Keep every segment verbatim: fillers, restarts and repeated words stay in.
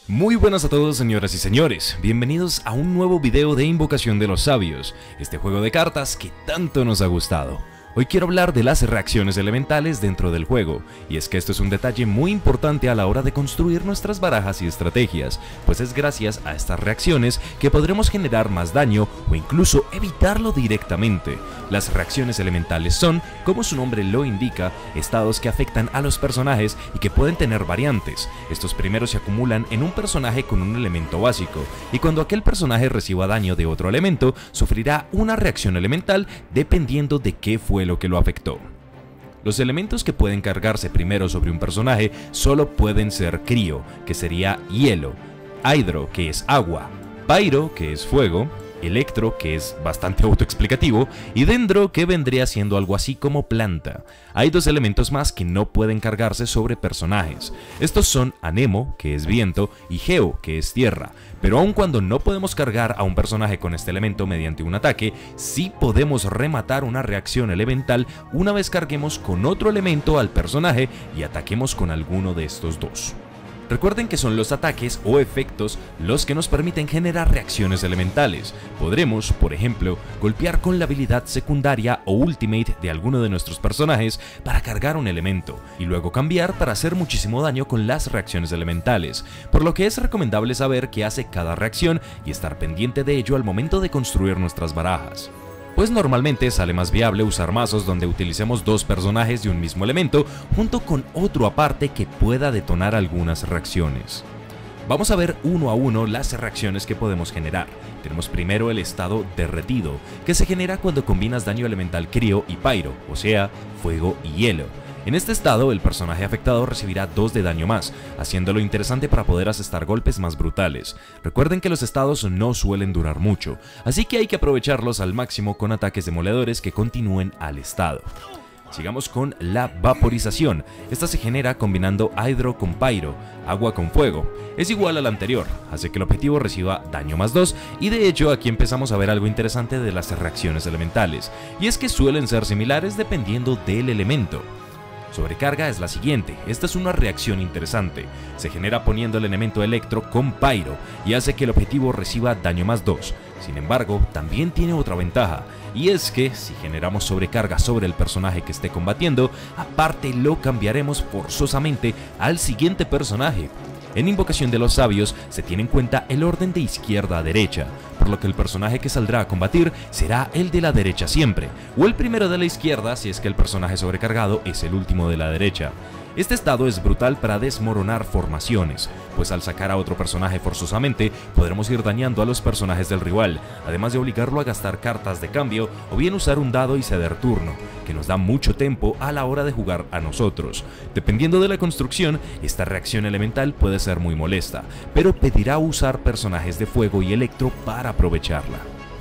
Muy buenas a todos, señoras y señores, bienvenidos a un nuevo video de Invocación de los Sabios, este juego de cartas que tanto nos ha gustado. Hoy quiero hablar de las reacciones elementales dentro del juego, y es que esto es un detalle muy importante a la hora de construir nuestras barajas y estrategias, pues es gracias a estas reacciones que podremos generar más daño o incluso evitarlo directamente. Las reacciones elementales son, como su nombre lo indica, estados que afectan a los personajes y que pueden tener variantes. Estos primeros se acumulan en un personaje con un elemento básico, y cuando aquel personaje reciba daño de otro elemento, sufrirá una reacción elemental dependiendo de qué fue lo que lo afectó. Los elementos que pueden cargarse primero sobre un personaje solo pueden ser Crío, que sería hielo, Hydro, que es agua, Pyro, que es fuego, Electro, que es bastante autoexplicativo, y Dendro, que vendría siendo algo así como planta. Hay dos elementos más que no pueden cargarse sobre personajes. Estos son Anemo, que es viento, y Geo, que es tierra. Pero aun cuando no podemos cargar a un personaje con este elemento mediante un ataque, sí podemos rematar una reacción elemental una vez carguemos con otro elemento al personaje y ataquemos con alguno de estos dos. Recuerden que son los ataques o efectos los que nos permiten generar reacciones elementales. Podremos, por ejemplo, golpear con la habilidad secundaria o ultimate de alguno de nuestros personajes para cargar un elemento, y luego cambiar para hacer muchísimo daño con las reacciones elementales, por lo que es recomendable saber qué hace cada reacción y estar pendiente de ello al momento de construir nuestras barajas. Pues normalmente sale más viable usar mazos donde utilicemos dos personajes de un mismo elemento junto con otro aparte que pueda detonar algunas reacciones. Vamos a ver uno a uno las reacciones que podemos generar. Tenemos primero el estado derretido, que se genera cuando combinas daño elemental Crío y Pyro, o sea, fuego y hielo. En este estado, el personaje afectado recibirá dos de daño más, haciéndolo interesante para poder asestar golpes más brutales. Recuerden que los estados no suelen durar mucho, así que hay que aprovecharlos al máximo con ataques demoledores que continúen al estado. Sigamos con la vaporización. Esta se genera combinando Hydro con Pyro, agua con fuego. Es igual al anterior, hace que el objetivo reciba daño más dos, y de hecho aquí empezamos a ver algo interesante de las reacciones elementales, y es que suelen ser similares dependiendo del elemento. Sobrecarga es la siguiente. Esta es una reacción interesante. Se genera poniendo el elemento electro con Pyro y hace que el objetivo reciba daño más dos. Sin embargo, también tiene otra ventaja, y es que si generamos sobrecarga sobre el personaje que esté combatiendo, aparte lo cambiaremos forzosamente al siguiente personaje. En Invocación de los Sabios se tiene en cuenta el orden de izquierda a derecha, por lo que el personaje que saldrá a combatir será el de la derecha siempre, o el primero de la izquierda si es que el personaje sobrecargado es el último de la derecha. Este estado es brutal para desmoronar formaciones, pues al sacar a otro personaje forzosamente podremos ir dañando a los personajes del rival, además de obligarlo a gastar cartas de cambio o bien usar un dado y ceder turno, que nos da mucho tiempo a la hora de jugar a nosotros. Dependiendo de la construcción, esta reacción elemental puede ser muy molesta, pero pedirá usar personajes de fuego y electro para aprovecharla.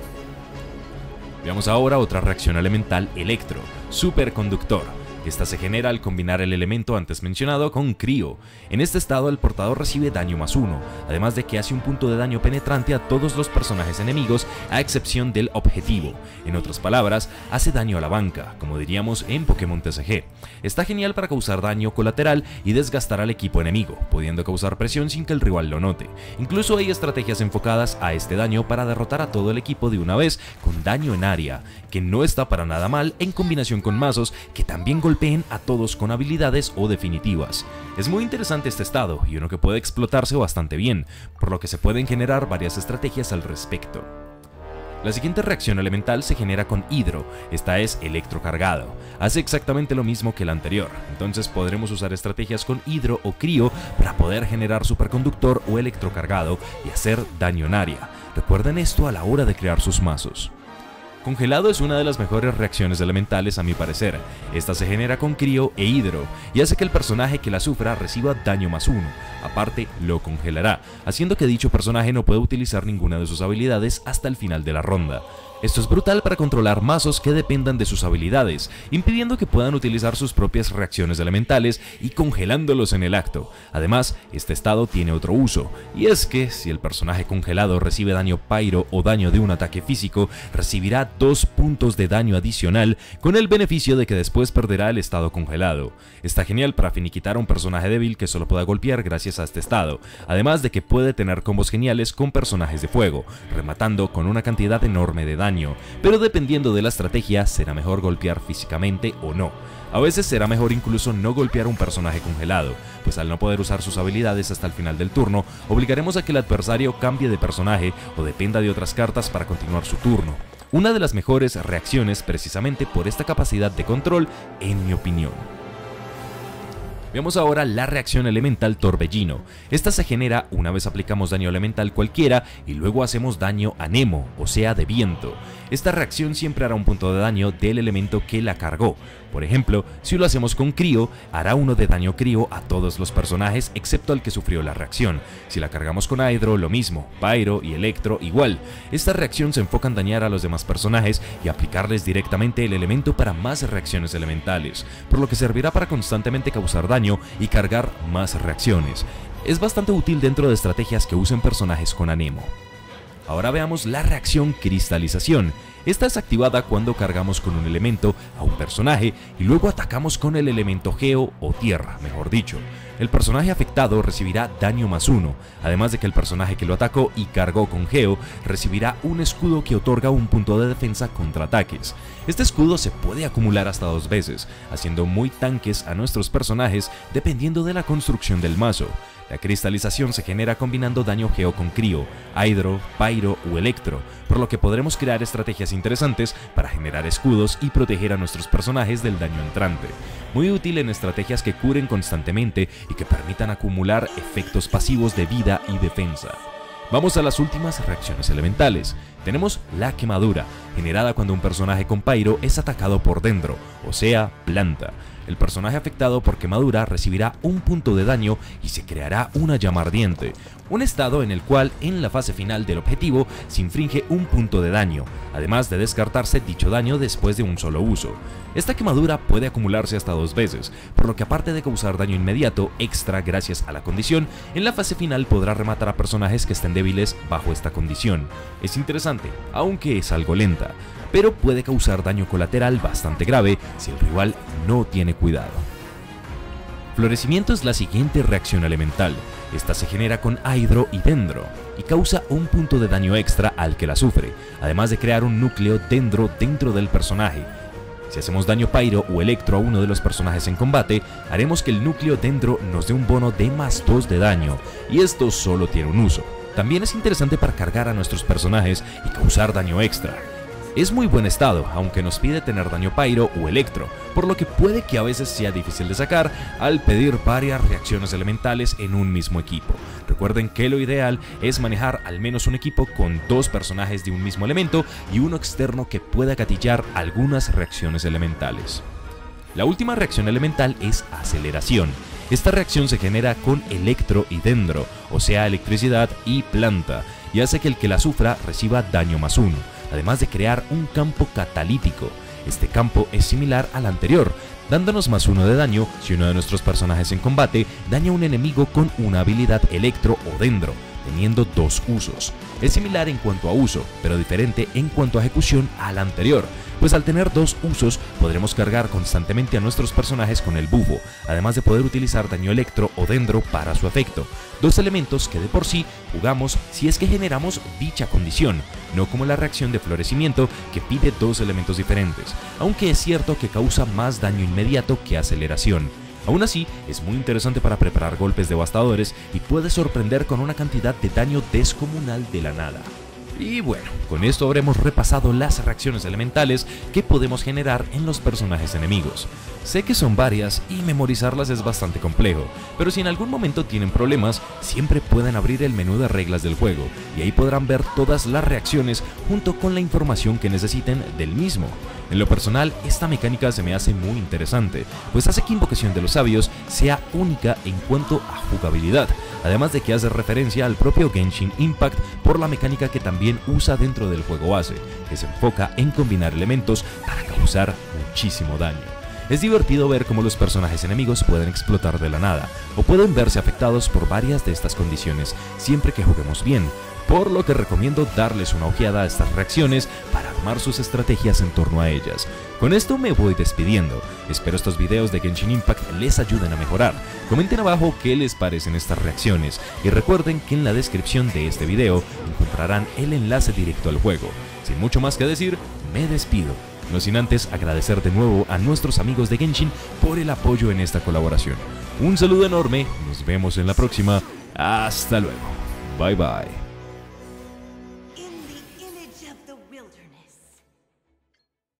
Veamos ahora otra reacción elemental electro, superconductor. Esta se genera al combinar el elemento antes mencionado con Crío. En este estado el portador recibe daño más uno, además de que hace un punto de daño penetrante a todos los personajes enemigos a excepción del objetivo. En otras palabras, hace daño a la banca, como diríamos en Pokémon T C G. Está genial para causar daño colateral y desgastar al equipo enemigo, pudiendo causar presión sin que el rival lo note. Incluso hay estrategias enfocadas a este daño para derrotar a todo el equipo de una vez con daño en área, que no está para nada mal en combinación con mazos que también golpean golpeen a todos con habilidades o definitivas. Es muy interesante este estado y uno que puede explotarse bastante bien, por lo que se pueden generar varias estrategias al respecto. La siguiente reacción elemental se genera con Hydro, esta es electrocargado. Hace exactamente lo mismo que la anterior, entonces podremos usar estrategias con Hydro o Crío para poder generar superconductor o electrocargado y hacer daño en área. Recuerden esto a la hora de crear sus mazos. Congelado es una de las mejores reacciones elementales a mi parecer. Esta se genera con Crío e Hydro y hace que el personaje que la sufra reciba daño más uno. Aparte, lo congelará, haciendo que dicho personaje no pueda utilizar ninguna de sus habilidades hasta el final de la ronda. Esto es brutal para controlar mazos que dependan de sus habilidades, impidiendo que puedan utilizar sus propias reacciones elementales y congelándolos en el acto. Además, este estado tiene otro uso, y es que si el personaje congelado recibe daño pyro o daño de un ataque físico, recibirá dos puntos de daño adicional con el beneficio de que después perderá el estado congelado. Está genial para finiquitar a un personaje débil que solo pueda golpear gracias a este estado, además de que puede tener combos geniales con personajes de fuego, rematando con una cantidad enorme de daño. Pero dependiendo de la estrategia, será mejor golpear físicamente o no. A veces será mejor incluso no golpear a un personaje congelado, pues al no poder usar sus habilidades hasta el final del turno, obligaremos a que el adversario cambie de personaje o dependa de otras cartas para continuar su turno. Una de las mejores reacciones precisamente por esta capacidad de control, en mi opinión. Veamos ahora la reacción elemental Torbellino. Esta se genera una vez aplicamos daño elemental cualquiera y luego hacemos daño a Nemo, o sea de viento. Esta reacción siempre hará un punto de daño del elemento que la cargó. Por ejemplo, si lo hacemos con Crío, hará uno de daño Crío a todos los personajes excepto al que sufrió la reacción. Si la cargamos con Hydro, lo mismo, Pyro y Electro igual. Esta reacción se enfoca en dañar a los demás personajes y aplicarles directamente el elemento para más reacciones elementales, por lo que servirá para constantemente causar daño y cargar más reacciones. Es bastante útil dentro de estrategias que usen personajes con Anemo. Ahora veamos la reacción Cristalización. Esta es activada cuando cargamos con un elemento a un personaje y luego atacamos con el elemento Geo o Tierra, mejor dicho. El personaje afectado recibirá daño más uno, además de que el personaje que lo atacó y cargó con Geo recibirá un escudo que otorga un punto de defensa contra ataques. Este escudo se puede acumular hasta dos veces, haciendo muy tanques a nuestros personajes dependiendo de la construcción del mazo. La cristalización se genera combinando daño Geo con Crío, Hydro, Pyro o Electro, por lo que podremos crear estrategias interesantes para generar escudos y proteger a nuestros personajes del daño entrante. Muy útil en estrategias que curen constantemente y que permitan acumular efectos pasivos de vida y defensa. Vamos a las últimas reacciones elementales. Tenemos la quemadura, generada cuando un personaje con Pyro es atacado por Dendro, o sea, planta. El personaje afectado por quemadura recibirá un punto de daño y se creará una llama ardiente, un estado en el cual en la fase final del objetivo se infringe un punto de daño, además de descartarse dicho daño después de un solo uso. Esta quemadura puede acumularse hasta dos veces, por lo que aparte de causar daño inmediato extra gracias a la condición, en la fase final podrá rematar a personajes que estén débiles bajo esta condición. Es interesante, aunque es algo lenta, pero puede causar daño colateral bastante grave si el rival no tiene cuidado. Florecimiento es la siguiente reacción elemental. Esta se genera con Hydro y Dendro y causa un punto de daño extra al que la sufre, además de crear un núcleo Dendro dentro del personaje. Si hacemos daño Pyro o Electro a uno de los personajes en combate, haremos que el núcleo Dendro nos dé un bono de más dos de daño, y esto solo tiene un uso. También es interesante para cargar a nuestros personajes y causar daño extra. Es muy buen estado, aunque nos pide tener daño Pyro o Electro, por lo que puede que a veces sea difícil de sacar al pedir varias reacciones elementales en un mismo equipo. Recuerden que lo ideal es manejar al menos un equipo con dos personajes de un mismo elemento y uno externo que pueda gatillar algunas reacciones elementales. La última reacción elemental es aceleración. Esta reacción se genera con Electro y Dendro, o sea electricidad y planta, y hace que el que la sufra reciba daño más uno, además de crear un campo catalítico. Este campo es similar al anterior, dándonos más uno de daño si uno de nuestros personajes en combate daña a un enemigo con una habilidad Electro o Dendro, teniendo dos usos. Es similar en cuanto a uso, pero diferente en cuanto a ejecución al anterior, pues al tener dos usos podremos cargar constantemente a nuestros personajes con el bufo, además de poder utilizar daño Electro o Dendro para su efecto, dos elementos que de por sí jugamos si es que generamos dicha condición, no como la reacción de florecimiento que pide dos elementos diferentes, aunque es cierto que causa más daño inmediato que aceleración. Aún así, es muy interesante para preparar golpes devastadores y puede sorprender con una cantidad de daño descomunal de la nada. Y bueno, con esto habremos repasado las reacciones elementales que podemos generar en los personajes enemigos. Sé que son varias y memorizarlas es bastante complejo, pero si en algún momento tienen problemas, siempre pueden abrir el menú de reglas del juego y ahí podrán ver todas las reacciones junto con la información que necesiten del mismo. En lo personal, esta mecánica se me hace muy interesante, pues hace que Invocación de los Sabios sea única en cuanto a jugabilidad, además de que hace referencia al propio Genshin Impact por la mecánica que también también usa dentro del juego base, que se enfoca en combinar elementos para causar muchísimo daño. Es divertido ver cómo los personajes enemigos pueden explotar de la nada, o pueden verse afectados por varias de estas condiciones siempre que juguemos bien, por lo que recomiendo darles una ojeada a estas reacciones para armar sus estrategias en torno a ellas. Con esto me voy despidiendo, espero estos videos de Genshin Impact les ayuden a mejorar. Comenten abajo qué les parecen estas reacciones y recuerden que en la descripción de este video encontrarán el enlace directo al juego. Sin mucho más que decir, me despido. No sin antes agradecer de nuevo a nuestros amigos de Genshin por el apoyo en esta colaboración. Un saludo enorme, nos vemos en la próxima, hasta luego, bye bye.